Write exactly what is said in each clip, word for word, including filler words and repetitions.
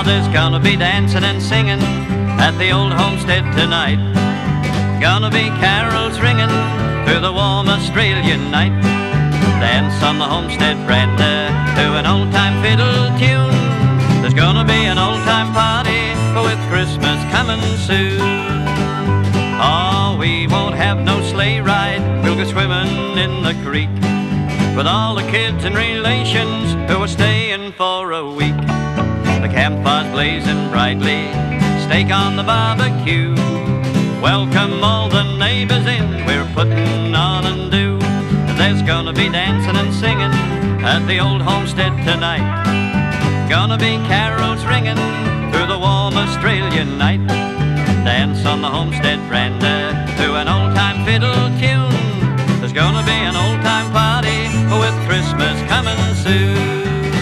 there's gonna be dancing and singing at the old homestead tonight. Gonna be carols ringing through the warm Australian night. Dance on the homestead veranda to an old-time fiddle tune. There's gonna be an old-time party with Christmas coming soon. Oh, we won't have no sleigh ride, we'll go swimming in the creek with all the kids and relations who are staying for a week. The campfire's blazing brightly, steak on the barbecue. Welcome all the neighbors in, we're putting on and do. There's gonna be dancing and singing at the old homestead tonight. Gonna be carols ringing through the warm Australian night. Dance on the homestead veranda to an old-time fiddle tune. There's gonna be an old-time party with Christmas coming soon.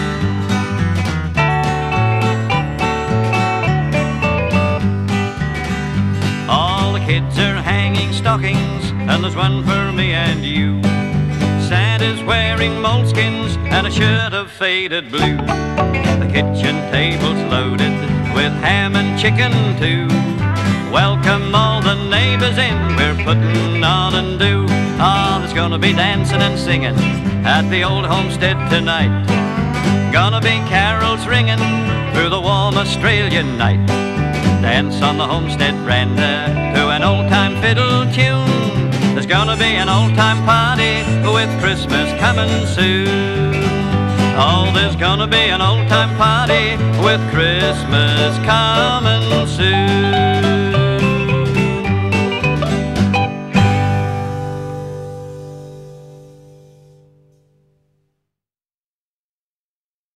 All the kids are hanging stockings, and there's one for me and you. Santa's wearing moleskins and a shirt of faded blue. The kitchen table's loaded with ham and chicken too. Welcome all the neighbors in, we're putting on and do. Ah, oh, there's gonna be dancing and singing at the old homestead tonight. Gonna be carols ringing through the warm Australian night. Dance on the homestead veranda to an old-time fiddle tune. There's gonna be an old-time party with Christmas coming soon. Oh, there's gonna be an old-time party with Christmas coming soon.